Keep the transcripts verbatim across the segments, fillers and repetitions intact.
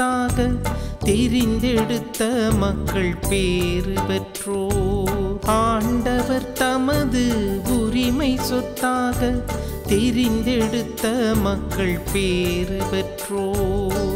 சொத்தாக தெரிந்தெடுத்த மக்கள் பேறு பெற்றோர். ஆண்டவர் தமது உரிமை சொத்தாக தெரிந்தெடுத்த மக்கள் பேறு பெற்றோர்.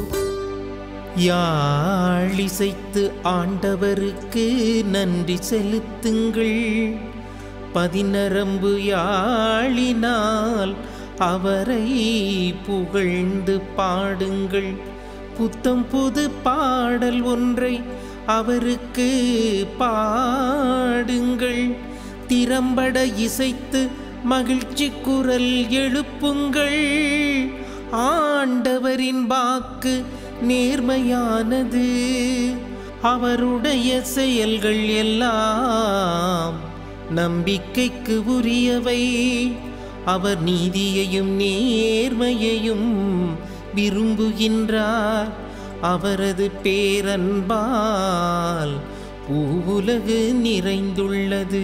யாழிசைத்து ஆண்டவருக்கு நன்றி செலுத்துங்கள், பதினரம்பு யாழினால் அவரை புகழ்ந்து பாடுங்கள். புத்தம் புது பாடல் ஒன்றை அவருக்கு பாடுங்கள். திறம்பட இசைத்து மகிழ்ச்சி குரல் எழுப்புங்கள். ஆண்டவரின் வாக்கு நேர்மையானது, அவருடைய செயல்கள் எல்லாம் நம்பிக்கைக்கு உரியவை. அவர் நீதியையும் நேர்மையையும் விரும்புகின்றார். அவரது பேரன்பால் பூவுலகு நிறைந்துள்ளது.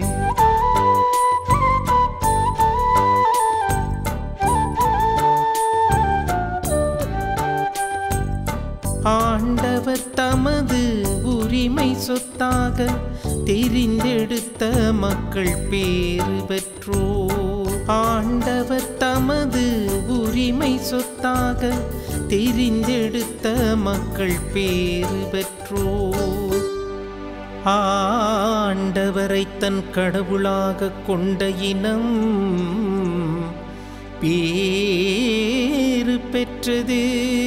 ஆண்டவர் தமது உரிமை சொத்தாக தெரிந்தெடுத்த மக்கள் பேறு பெற்றோர். ஆண்டவர் தமது உரிமை சொத்தாக தெரிந்தெடுத்த மக்கள் பேறு பெற்றோர். ஆண்டவரை தன் கடவுளாக கொண்ட இனம் பேறு பெற்றது.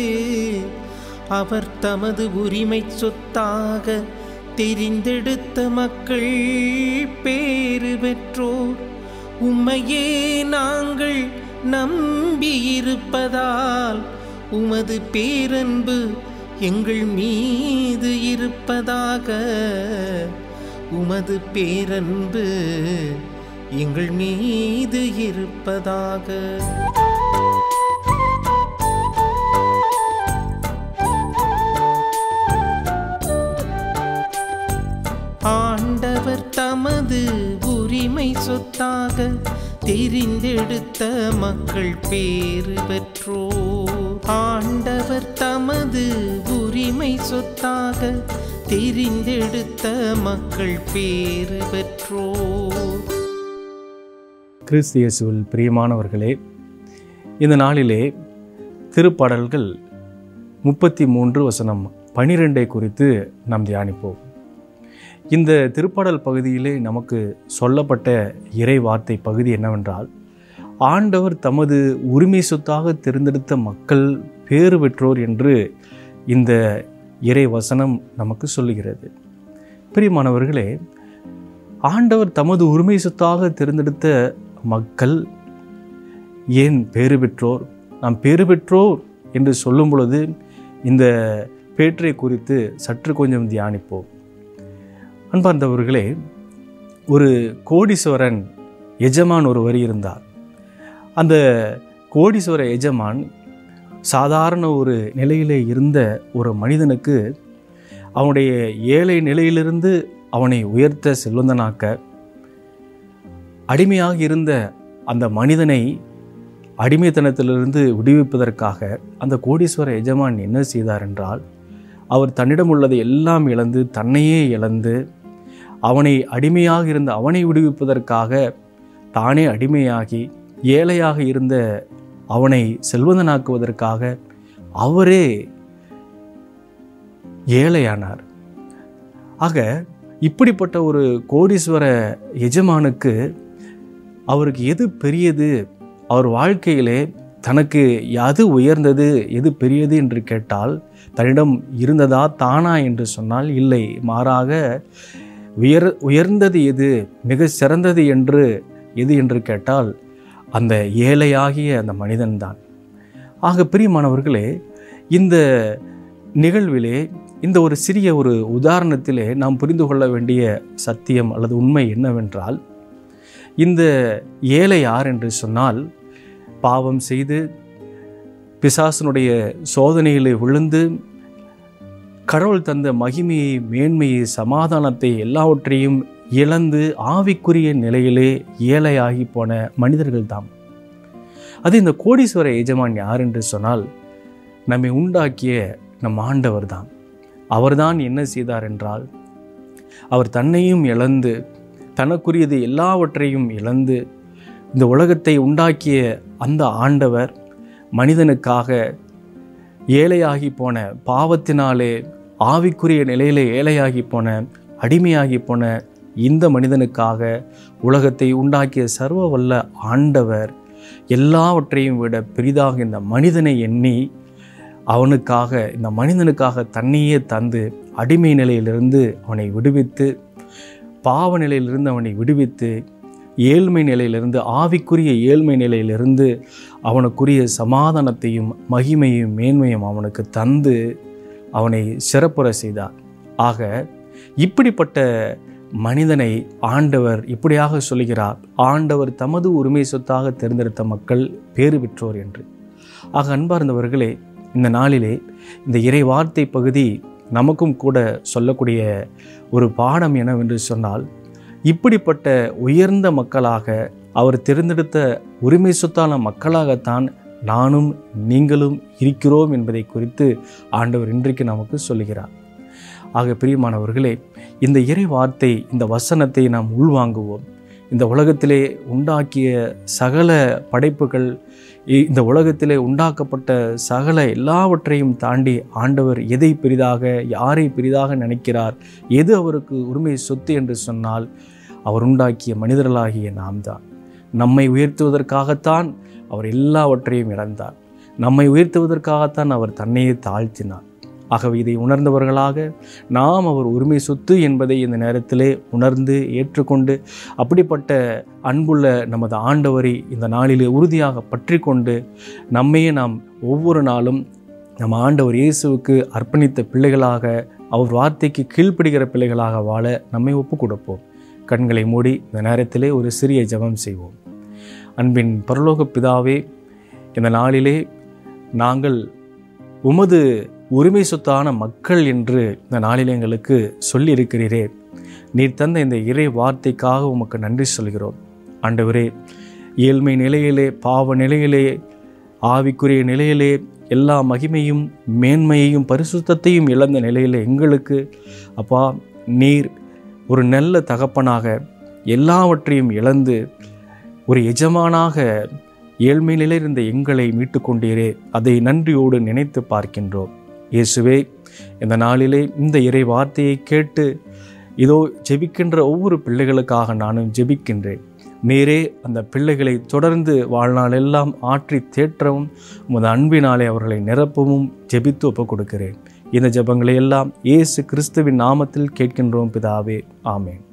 அவர் தமது உரிமை சொத்தாக தெரிந்தெடுத்த மக்கள் பேறு பெற்றோர். உம்மையே நாங்கள் நம்பியிருப்பதால் உமது பேரன்பு எங்கள் மீது இருப்பதாக. உமது பேரன்பு எங்கள் மீது இருப்பதாக. ஆண்டவர் தமது உரிமை சொத்தாக தெரிந்தெடுத்த மக்கள் பேறு பெற்றோர். ஆண்டவர் தமது உரிமை சொத்தாக தெரிந்தெடுத்த மக்கள் பேறு பெற்றோர். கிறிஸ்து இயேசுவில் பிரியமானவர்களே, இந்த நாளிலே திருப்பாடல்கள் முப்பத்தி மூன்று வசனம் பனிரெண்டை குறித்து நாம் தியானிப்போம். இந்த திருப்பாடல் பகுதியிலே நமக்கு சொல்லப்பட்ட இறை வார்த்தை பகுதி என்னவென்றால், ஆண்டவர் தமது உரிமை சொத்தாக தேர்ந்தெடுத்த மக்கள் பேறு பெற்றோர் என்று இந்த இறை வசனம் நமக்கு சொல்லுகிறது. பிரியமானவர்களே, ஆண்டவர் தமது உரிமை சொத்தாக தேர்ந்தெடுத்த மக்கள் ஏன் பேறு பெற்றோர்? நாம் பேறு பெற்றோர் என்று சொல்லும் பொழுது இந்த பேற்றை குறித்து சற்று கொஞ்சம் தியானிப்போம். அன்பார்ந்தவர்களே, ஒரு கோடீஸ்வரன் எஜமான் ஒருவர் இருந்தார். அந்த கோடீஸ்வர எஜமான் சாதாரண ஒரு நிலையிலே இருந்த ஒரு மனிதனுக்கு அவனுடைய ஏழை நிலையிலிருந்து அவனை உயர்த்த செல்வந்தனாக்க, அடிமையாக இருந்த அந்த மனிதனை அடிமைத்தனத்திலிருந்து விடுவிப்பதற்காக அந்த கோடீஸ்வர எஜமான் என்ன செய்தார் என்றால், அவர் தன்னிடம் உள்ளதை எல்லாம் இழந்து தன்னையே இழந்து அவனை அடிமையாக இருந்த அவனை விடுவிப்பதற்காக தானே அடிமையாகி ஏழையாக இருந்த அவனை செல்வந்தனாக்குவதற்காக அவரே ஏழையானார். ஆக இப்படிப்பட்ட ஒரு கோடீஸ்வர எஜமானுக்கு அவருக்கு எது பெரியது, அவர் வாழ்க்கையிலே தனக்கு எது உயர்ந்தது, எது பெரியது என்று கேட்டால், தன்னிடம் இருந்ததா தானா என்று சொன்னால் இல்லை, மாறாக உயர் உயர்ந்தது எது, மிக சிறந்தது என்று எது என்று கேட்டால் அந்த ஏழையாகிய அந்த மனிதன்தான். ஆக பிரியமானவர்களே, இந்த நிகழ்விலே இந்த ஒரு சிறிய ஒரு உதாரணத்திலே நாம் புரிந்து கொள்ள வேண்டிய சத்தியம் அல்லது உண்மை என்னவென்றால், இந்த ஏழை யார் என்று சொன்னால், பாவம் செய்து பிசாசனுடைய சோதனையிலே விழுந்து கடவுள் தந்த மகிமையை, மேன்மையை, சமாதானத்தை எல்லாவற்றையும் இழந்து ஆவிக்குரிய நிலையிலே ஏழையாகி போன மனிதர்கள் தாம். அது இந்த கோடீஸ்வர எஜமான் யார் என்று சொன்னால், நம்மை உண்டாக்கிய நம் ஆண்டவர் தான். அவர்தான் என்ன செய்தார் என்றால், அவர் தன்னையும் இழந்து, தனக்குரியது எல்லாவற்றையும் இழந்து, இந்த உலகத்தை உண்டாக்கிய அந்த ஆண்டவர் மனிதனுக்காக ஏழையாகி போன, பாவத்தினாலே ஆவிக்குரிய நிலையிலே ஏழையாகி போன, அடிமையாகி போன இந்த மனிதனுக்காக உலகத்தை உண்டாக்கிய சர்வ வல்ல ஆண்டவர் எல்லாவற்றையும் விட பெரிதாக இந்த மனிதனை எண்ணி அவனுக்காக, இந்த மனிதனுக்காக தன்னையே தந்து, அடிமை நிலையிலிருந்து அவனை விடுவித்து, பாவ நிலையிலிருந்து அவனை விடுவித்து, ஏழ்மை நிலையிலிருந்து, ஆவிக்குரிய ஏழ்மை நிலையிலிருந்து அவனுக்குரிய சமாதானத்தையும் மகிமையும் மேன்மையும் அவனுக்கு தந்து அவனை சிறப்புற செய்தார். ஆக இப்படிப்பட்ட மனிதனை ஆண்டவர் இப்படியாக சொல்கிறார், ஆண்டவர் தமது உரிமை சொத்தாக தேர்ந்தெடுத்த மக்கள் பேறு பெற்றோர் என்று. ஆக அன்பார்ந்தவர்களே, இந்த நாளிலே இந்த இறை வார்த்தை பகுதி நமக்கும் கூட சொல்லக்கூடிய ஒரு பாடம் என்னவென்று சொன்னால், இப்படிப்பட்ட உயர்ந்த மக்களாக அவர் தேர்ந்தெடுத்த உரிமை சொத்தான மக்களாகத்தான் நானும் நீங்களும் இருக்கிறோம் என்பதை குறித்து ஆண்டவர் இன்றைக்கு நமக்கு சொல்லுகிறார். ஆக பிரியமானவர்களே, இந்த இறை வார்த்தை, இந்த வசனத்தை நாம் உள்வாங்குவோம். இந்த உலகத்திலே உண்டாக்கிய சகல படைப்புகள், இந்த உலகத்திலே உண்டாக்கப்பட்ட சகல எல்லாவற்றையும் தாண்டி ஆண்டவர் எதை பெரிதாக, யாரை பெரிதாக நினைக்கிறார், எது அவருக்கு உரிமை சொத்து என்று சொன்னால், அவர் உண்டாக்கிய மனிதர்களாகிய நாம் தான். நம்மை உயர்த்துவதற்காகத்தான் அவர் எல்லாவற்றையும் இழந்தார். நம்மை உயர்த்துவதற்காகத்தான் அவர் தன்னையே தாழ்த்தினார். ஆகவே இதை உணர்ந்தவர்களாக நாம் அவர் உரிமை சொத்து என்பதை இந்த நேரத்திலே உணர்ந்து ஏற்றுக்கொண்டு, அப்படிப்பட்ட அன்புள்ள நமது ஆண்டவரை இந்த நாளிலே உறுதியாக பற்றி கொண்டு, நம்மையே நாம் ஒவ்வொரு நாளும் நம் ஆண்டவர் இயேசுவுக்கு அர்ப்பணித்த பிள்ளைகளாக, அவர் வார்த்தைக்கு கீழ்ப்படுகிற பிள்ளைகளாக வாழ நம்மை ஒப்பு கொடுப்போம். கண்களை மூடி இந்த நேரத்திலே ஒரு சிறிய ஜெபம் செய்வோம். அன்பின் பரலோக பிதாவே, இந்த நாளிலே நாங்கள் உமது உரிமை சொத்தான மக்கள் என்று இந்த நாளில் எங்களுக்கு சொல்லியிருக்கிறீரே. நீர் தந்த இந்த இறை வார்த்தைக்காக உமக்கு நன்றி சொல்கிறோம். ஆண்டவரே, ஏழ்மை நிலையிலே, பாவ நிலையிலே, ஆவிக்குரிய நிலையிலே எல்லா மகிமையும் மேன்மையையும் பரிசுத்தத்தையும் இழந்த நிலையிலே எங்களுக்கு அப்பா நீர் ஒரு நல்ல தகப்பனாக எல்லாவற்றையும் இழந்து ஒரு எஜமானாக ஏழ்மை நிலையில் இருந்த எங்களை மீட்டு கொண்டீரே, அதை நன்றியோடு நினைத்து பார்க்கின்றோம். இயேசுவே, இந்த நாளிலே இந்த இறை வார்த்தையை கேட்டு இதோ ஜெபிக்கின்ற ஒவ்வொரு பிள்ளைகளுக்காக நானும் ஜெபிக்கின்றேன். நீரே அந்த பிள்ளைகளை தொடர்ந்து வாழ்நாள் எல்லாம் ஆற்றி தேற்றவும், உமது அன்பினாலே அவர்களை நிரப்பவும் ஜெபித்து ஒப்புக் கொடுக்கிறேன். இந்த ஜெபங்களை எல்லாம் இயேசு கிறிஸ்துவின் நாமத்தில் கேட்கின்றோம் பிதாவே, ஆமேன்.